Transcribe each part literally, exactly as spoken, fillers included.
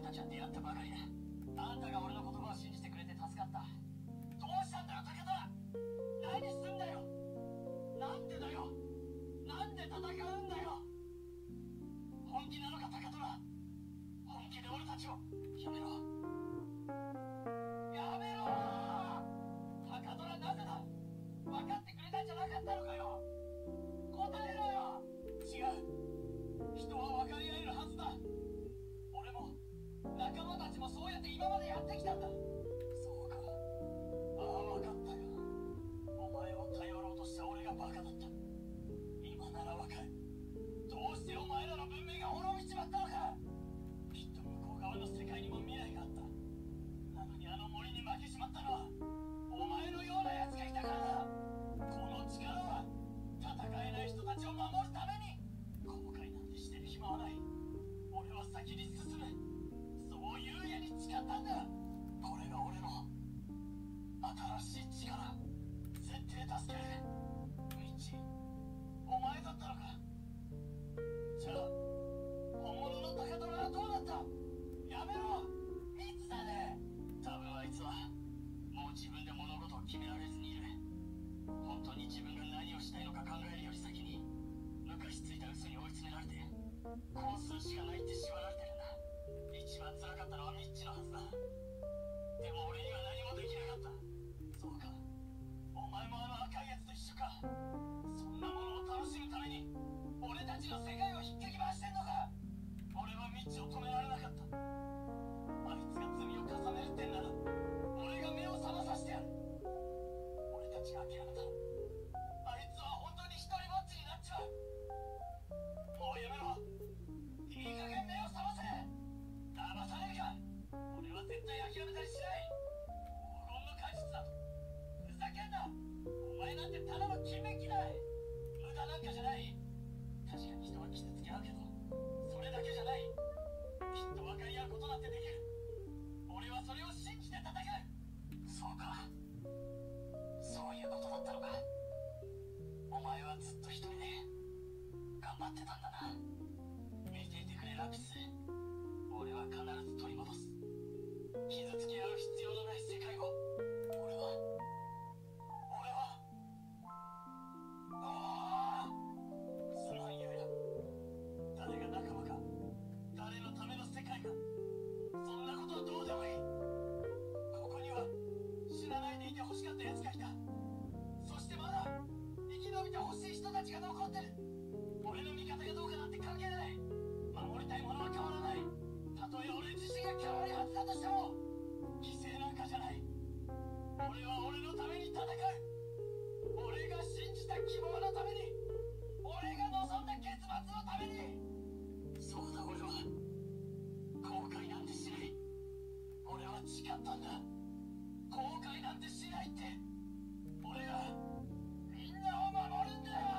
たちは出会ったばかりだ。あんたが俺の言葉を信じてくれて助かった。どうしたんだよ高虎。何すんだよ。なんでだよ。なんで戦うんだよ。本気なのか高虎。本気で俺たちを。やめろやめろ。高虎なぜだ。分かってくれたんじゃなかったのかよ。答えろよ。違う。人は分かり合えるはずだ。俺も仲間たちもそうやって今までやってきたんだ。そうか。ああ分かったよ。お前を頼ろうとした俺がバカだった。今なら分かる。どうしてお前らの文明が滅びちまったのか。きっと向こう側の世界にも未来があった。なのにあの森に負けちまったのはお前のような奴がいたからだ。この力は戦えない人たちを守るために。後悔なんてしてる暇はない。俺は先に進む。そういう家に誓ったんだ。これが俺の新しい力。絶対助ける。ミッチ、お前だったのか。じゃあ本物の高虎はどうなった。やめろミッツだね。多分あいつはもう自分で物事を決められずにいる。本当に自分が何をしたいのか考えるより先に昔ついた嘘に追い詰められてこうするしかないって縛られてるんだ。一番辛かったのはミッチのはずだ。でも俺には何もできなかった。そうか、お前もあの赤いやつと一緒か。そんなものを楽しむために俺たちの世界を引っかき回してんのか。俺はミッチを止められなかった。あいつが罪を重ねるってんなら俺が目を覚まさせてやる。俺たちが諦めた。あいつは本当に一人ぼっちになっちまう。もうやめろ。いい加減目を覚ませ。騙されるか。俺は絶対諦めたりしない。黄金の果実だと。ふざけんな。お前なんてただの金メッキだ。無駄なんかじゃない。確かに人は傷つけ合うけどそれだけじゃない。きっと分かり合うことだってできる。俺はそれを信じて戦う。そうか、そういうことだったのか。お前はずっと一人で頑張ってたんだな。見ていてくれラピス。俺は必ず取り戻す。傷つけ合う必要のない世界を。俺は俺はああすまんよや。誰が仲間か誰のための世界かそんなことはどうでもいい。ここには死なないでいて欲しかった奴がいた。そしてまだ生き延びてほしい人たちが残ってる。俺の味方がどうかなんて関係ない。守りたいものは変わらない。たとえ俺自身が変わりはずだとしても犠牲なんかじゃない。俺は俺のために戦う。俺が信じた希望のために。俺が望んだ結末のために。そうだ、俺は後悔なんてしない。俺は誓ったんだ。後悔なんてしないって。俺がみんなを守るんだよ。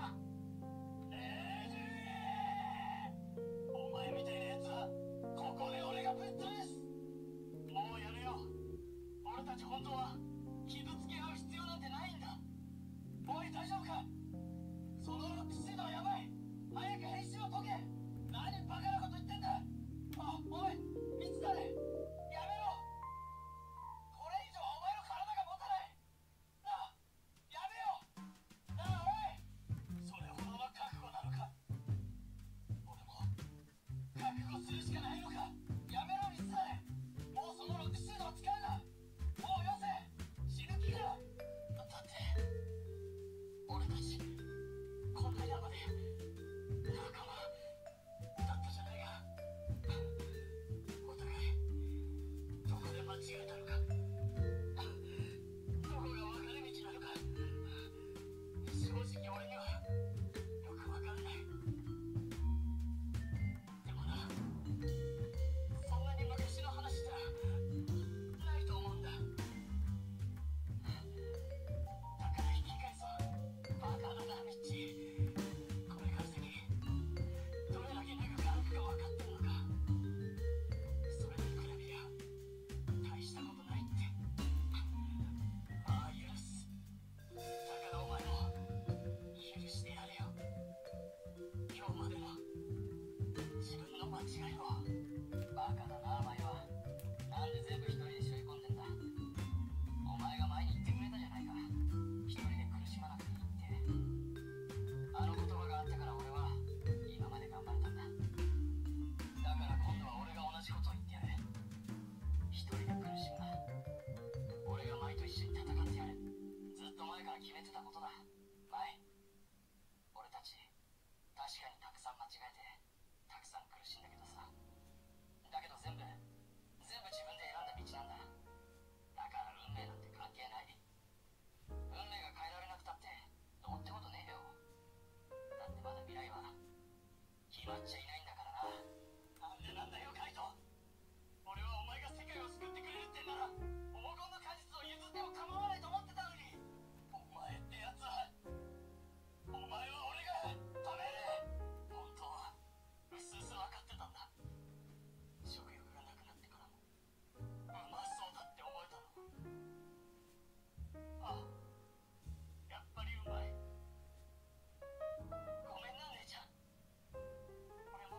レディー。お前みたいなやつはここで俺がぶっ飛ばす。もうやるよ。俺たち本当は傷つけ合う必要なんてないんだ。おい大丈夫か。そのロックシードはやばい。早く編集を解け。何バカなこと言ってんだ。あ、おいミツだね。やめろ。これ以上お前の体が持たない。なあやめよ。なあおい。それほどの覚悟なのか。俺も覚悟するしかないのか。やめろミツだね。もうそのロックシードを使うな。もうよせ。死ぬ気か。だって俺たちこんな山で仲間決まっちゃいないんだからな。なんでなんだよカイト。俺はお前が世界を救ってくれるってんなら黄金の果実を譲っても構わないと思ってたのに、お前ってやつは、お前は俺が止める。本当はうすうす分かってたんだ。食欲がなくなってからもうまそうだって思えたの。あ、やっぱりうまい。ごめんな姉ちゃん。俺も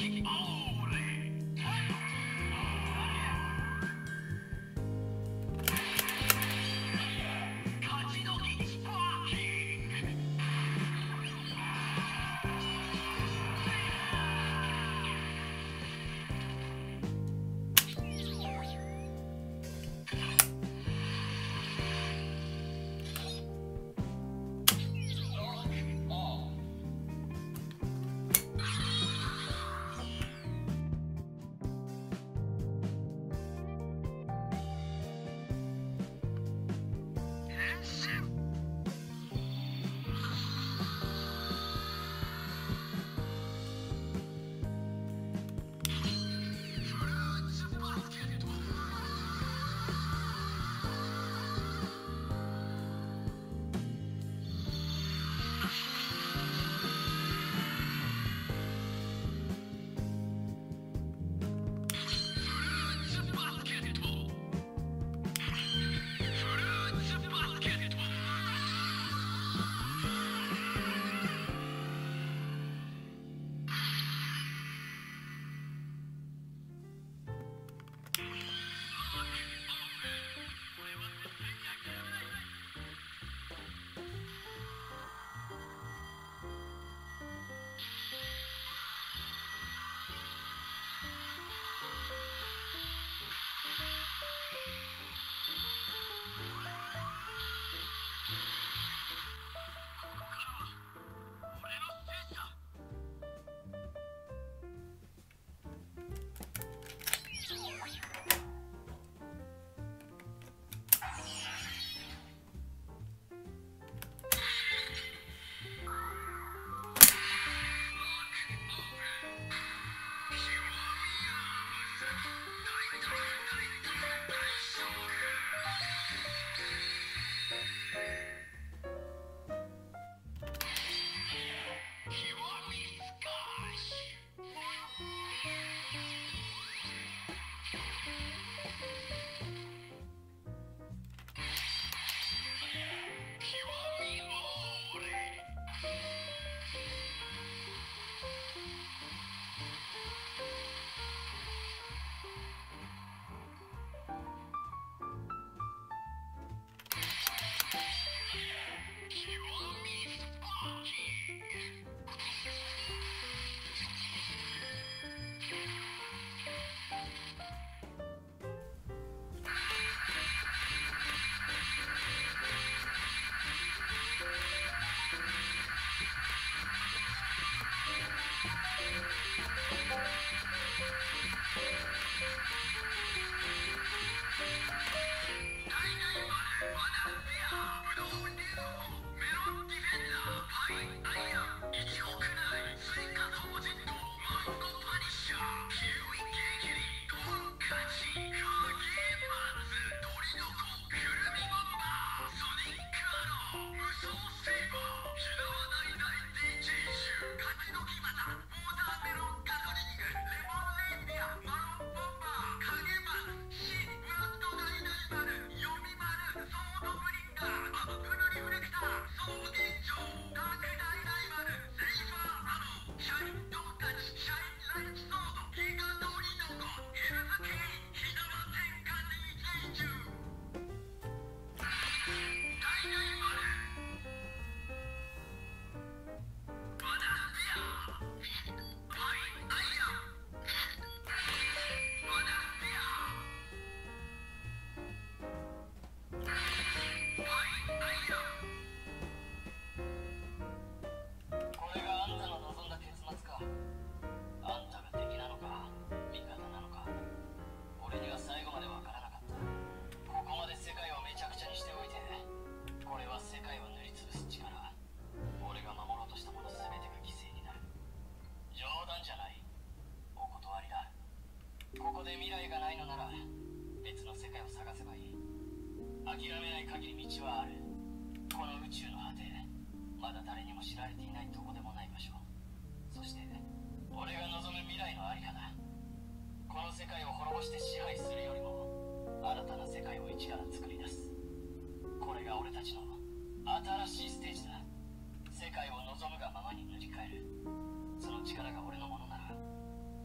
諦めない限り道はある。この宇宙の果て、まだ誰にも知られていないどこでもない場所、そして俺が望む未来のありかだ。この世界を滅ぼして支配するよりも新たな世界を一から作り出す。これが俺たちの新しいステージだ。世界を望むがままに塗り替える。その力が俺のものなら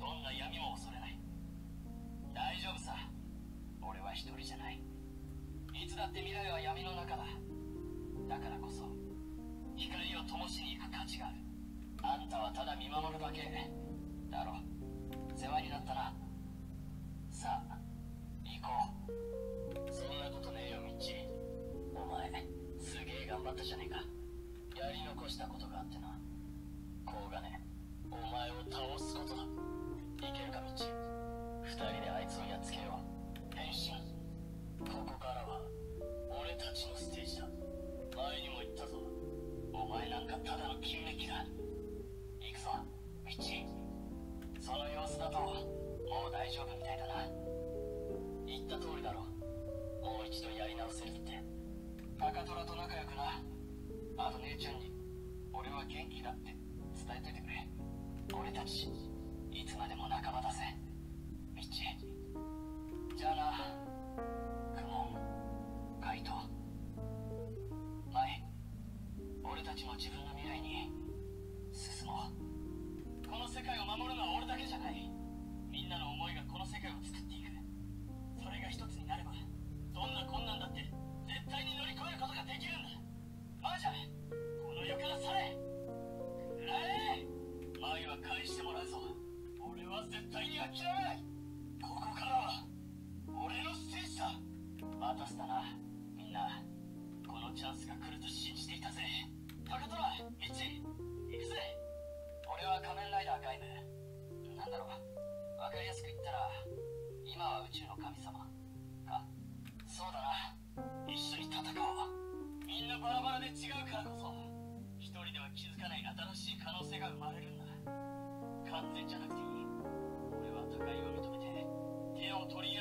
はただ見守るだけだろ。世話になったな。さあ行こう。そんなことねえよミッチー。お前すげえ頑張ったじゃねえか。やり残したことがあってな。こうがね、お前を倒すことだ。いけるかミッチー。二人であいつをやっつけよう。変身。ここからは俺たちのステージだ。前にも言ったぞ、お前なんかただの金メッキだ。行くぞミッチー。その様子だともう大丈夫みたいだな。言った通りだろ。もう一度やり直せるって。高虎と仲良くな。あと姉ちゃんに俺は元気だって伝えといてくれ。俺たちいつまでも仲間だぜミッチー。じゃあなクモン、カイト、マイ。俺たちも自分の未来に進もう。この世界を守るのは俺だけじゃない。みんなの思いがこの世界を作っていく。それが一つになればどんな困難だって絶対に乗り越えることができるんだ。マージャン、この世から去れ。くらえ。マイは返してもらうぞ。俺は絶対に諦めない。ここからは俺のステージだ。待たせたなみんな。このチャンスが来ると信じていたぜ。高虎、ミッチー、行くぜ。俺は仮面ライダーガイム。なんだろう、わかりやすく言ったら今は宇宙の神様か。そうだな、一緒に戦おう。みんなバラバラで違うからこそ一人では気づかない新しい可能性が生まれるんだ。完全じゃなくていい。俺は互いを認めて手を取り